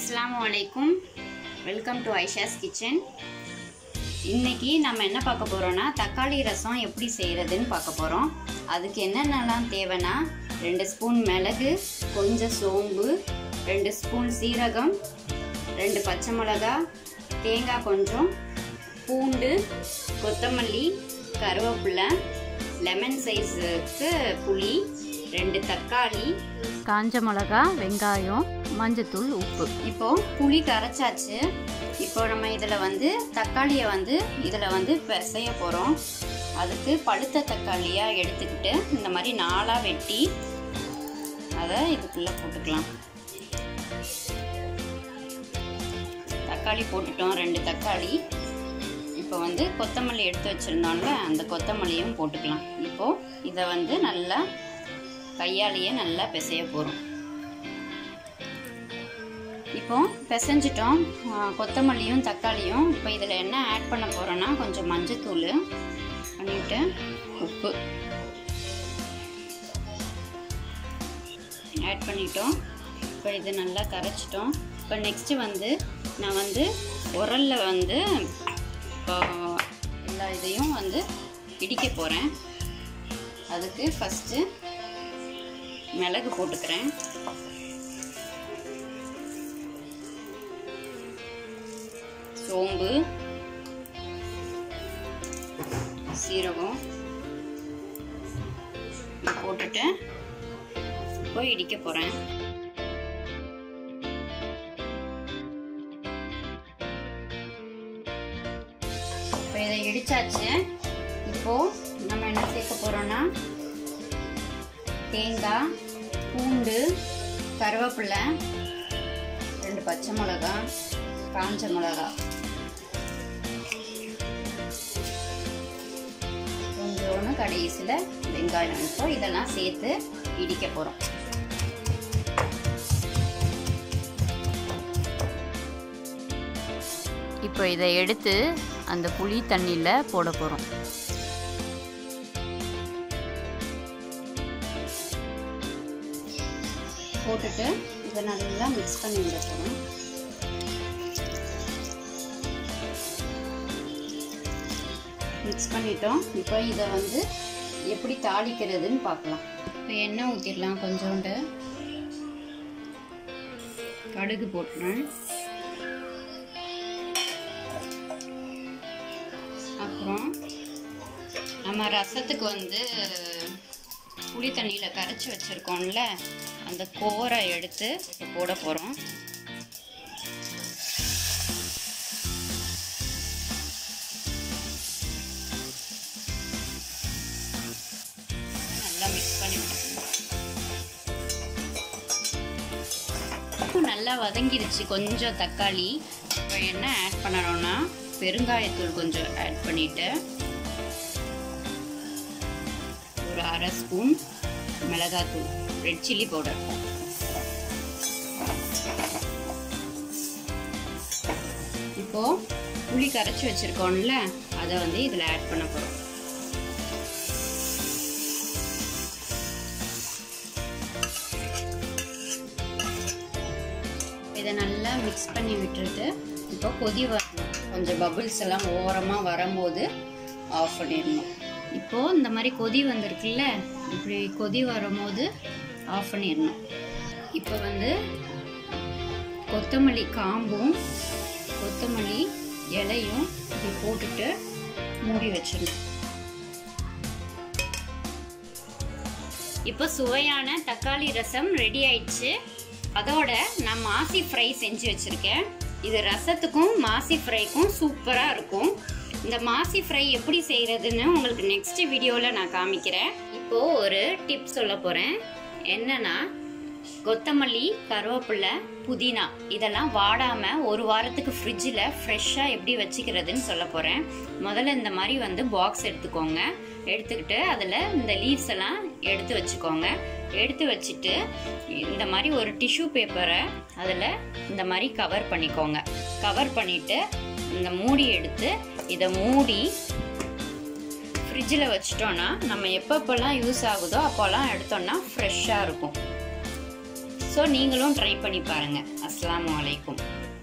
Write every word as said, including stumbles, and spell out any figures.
Assalamualaikum. Welcome to Aisha's Kitchen. இன்னைக்கு நம்ம என்ன பார்க்க போறோம்னா தக்காளி ரசம் எப்படி செய்யறதுன்னு பார்க்க போறோம். அதுக்கு என்னென்னலாம் தேவைனா ரெண்டு ஸ்பூன் மிளகு, கொஞ்சம் சோம்பு, ரெண்டு ஸ்பூன் சீரகம், ரெண்டு பச்சை மிளகாய், தேங்காய் கொஞ்சம், பூண்டு, கொத்தமல்லி, கருவேப்பிலை, லெமன் சைஸுக்கு புளி, ரெண்டு தக்காளி, காஞ்ச மிளகா, வெங்காயம், மஞ்சத்தூள், உப்பு. இப்போ புளி கரைச்சாச்சு. இப்போ நம்ம இதில் வந்து தக்காளியை வந்து இதில் வந்து பிசைய போகிறோம். அதுக்கு பழுத்த தக்காளியாக எடுத்துக்கிட்டு இந்த மாதிரி நாலாக வெட்டி அதை இதுக்குள்ளே போட்டுக்கலாம். தக்காளி போட்டுட்டோம், ரெண்டு தக்காளி. இப்போ வந்து கொத்தமல்லி எடுத்து வச்சுருந்தோம்ல, அந்த கொத்தமல்லியும் போட்டுக்கலாம். இப்போது இதை வந்து நல்லா கையாலேயே நல்லா பிசைய போகிறோம். இப்போ பிசைஞ்சிட்டோம் கொத்தமல்லியும் தக்காளியும். இப்போ இதில் என்ன ஆட் பண்ண போகிறோன்னா கொஞ்சம் மஞ்சத்தூள் பண்ணிவிட்டு உப்பு ஆட் பண்ணிட்டோம். இப்போ இது நல்லா கரைச்சிட்டோம். இப்போ நெக்ஸ்ட்டு வந்து நான் வந்து உரலில் வந்து இப்போ எல்லா இதையும் வந்து இடிக்க போகிறேன். அதுக்கு ஃபஸ்ட்டு மிளகு போட்டுக்கிறேன், சோம்பு, சீரகம் போட்டுட்டு இப்போ இடிக்க போகிறேன். இப்போ இதை இடிச்சாச்சு. இப்போது நம்ம என்ன சேர்க்க போகிறோன்னா தேங்காய், பூண்டு, கருவேப்பிலை, ரெண்டு பச்சை மிளகாய், காஞ்ச மிளகாய், கொஞ்சோன்னு கடைசியில் வெங்காயம். இப்போ இதெல்லாம் சேர்த்து இடிக்க போகிறோம். இப்போ இதை எடுத்து அந்த புளி தண்ணியில் போட போகிறோம். போட்டுட்டு இதை நல்லா மிக்ஸ் பண்ணி விட போகிறோம். மிக்ஸ் பண்ணிட்டோம். இப்போ இதை வந்து எப்படி தாளிக்கிறதுன்னு பார்க்கலாம். இப்போ எண்ணெய் ஊற்றிடலாம். கொஞ்சோண்டு கடுகு போட்டுறேன். அப்புறம் நம்ம ரசத்துக்கு வந்து புளி தண்ணியில் கரைச்சி வச்சுருக்கோம்ல, அந்த கோரை எடுத்து போட போகிறோம். நல்லா மிக்ஸ் பண்ணி நல்லா வதங்கிடுச்சு கொஞ்சம் தக்காளி. இப்போ என்ன ஆட் பண்ணணும்னா பெருங்காயத்தூள் கொஞ்சம் ஆட் பண்ணிவிட்டு ஒரு அரை ஸ்பூன் மிளகாத்தூள், ரெட் சில்லி பவுடர், இப்போ புளி கரைச்சி வச்சிருக்கோம்ல அதை வந்து இதில் ஆட் பண்ண போகிறோம். இதை நல்லா மிக்ஸ் பண்ணி விட்டுட்டு இப்போ கொதி வரணும். கொஞ்சம் பபிள்ஸ் எல்லாம் ஓரமாக வரும்போது ஆஃப் பண்ணிடணும். இப்போது இந்த மாதிரி கொதி வந்திருக்குல்ல, இப்படி கொதி வரும்போது ஆஃப் பண்ணிடணும். இப்போ வந்து கொத்தமல்லி காம்பும் கொத்தமல்லி இலையும் இப்படி போட்டுட்டு மூடி வச்சிடணும். இப்போ சுவையான தக்காளி ரசம் ரெடி ஆயிடுச்சு. அதோட நான் மாசி ஃப்ரை செஞ்சு வச்சுருக்கேன். இது ரசத்துக்கும் மாசி ஃப்ரைக்கும் சூப்பராக இருக்கும். இந்த மாசி ஃப்ரை எப்படி செய்கிறதுன்னு உங்களுக்கு நெக்ஸ்ட் வீடியோவில் நான் காமிக்கிறேன். இப்போது ஒரு டிப் சொல்ல போகிறேன். என்னன்னா கொத்தமல்லி, கருவேப்பிலை, புதினா இதெல்லாம் வாடாமல் ஒரு வாரத்துக்கு ஃப்ரிட்ஜில் ஃப்ரெஷ்ஷாக எப்படி வச்சுக்கிறதுன்னு சொல்ல போகிறேன். முதல்ல இந்த மாதிரி வந்து பாக்ஸ் எடுத்துக்கோங்க. எடுத்துக்கிட்டு அதில் இந்த லீவ்ஸ் எல்லாம் எடுத்து வச்சுக்கோங்க. எடுத்து வச்சுட்டு இந்த மாதிரி ஒரு டிஷ்யூ பேப்பரை அதில் இந்த மாதிரி கவர் பண்ணிக்கோங்க. கவர் பண்ணிவிட்டு இந்த மூடி எடுத்து இதை மூடி ஃப்ரிட்ஜில் வச்சிட்டோன்னா நம்ம எப்பப்பெல்லாம் யூஸ் ஆகுதோ அப்போல்லாம் எடுத்தோன்னா ஃப்ரெஷ்ஷாக இருக்கும். ஸோ ஸோ நீங்களும் ட்ரை பண்ணி பாருங்கள். அஸ்ஸலாமு அலைக்கும்.